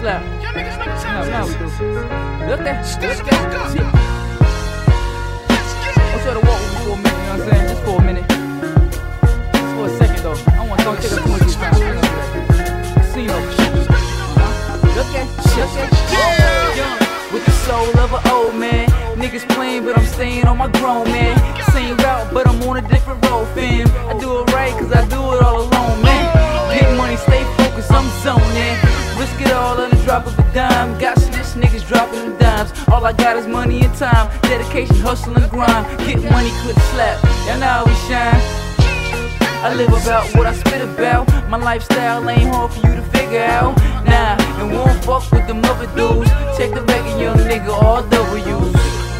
slap. Y'all niggas know what time No, it is. look that. Stand Look the fuck that. up. Shit. Let's get it. I try to walk with me for a minute, you know what I'm saying? Just for a minute. Just for a second though. I don't want to take up too much of your time. Casino. Look at. Yeah. With the soul of an old man. Niggas playing, but I'm staying on my grown man. Same route, but I'm on a different road, fam. I do it right, cause I do it all alone, man. Get money, stay focused, I'm zoning. Risk it all on the drop of a dime. Got snitch niggas dropping them dimes. All I got is money and time. Dedication, hustle and grind. Get money, could slap. Y'all know how we shine. I live about what I spit about. My lifestyle ain't hard for you to figure out. Nah, and won't fuck with them other dudes. Check the back of young nigga, all W's.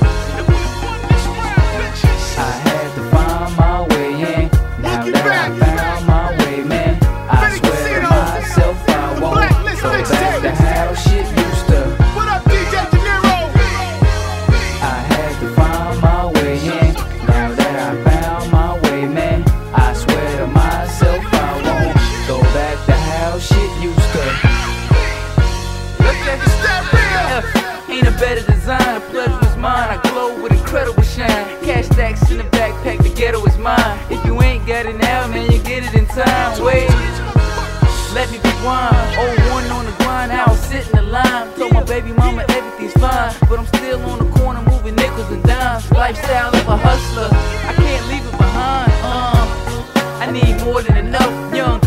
I had to find my way in. Now that I found my way, man, I swear to myself I won't go back to how shit used to. What up, DJ De Niro? I had to find my way in. Now that I found my way, man, I swear to myself I won't go back to how shit used to. Look at Is that real? ain't a better design, the pleasure is mine. I glow with incredible shine. Cash stacks in the backpack, the ghetto is mine. If you ain't got it now, man, you get it in time. Wait, let me rewind. 01 on the grind, I was sitting in the line. Told my baby mama everything's fine, but I'm still on the corner moving nickels and dimes. Lifestyle of a hustler, I can't leave it behind. I need more than enough, young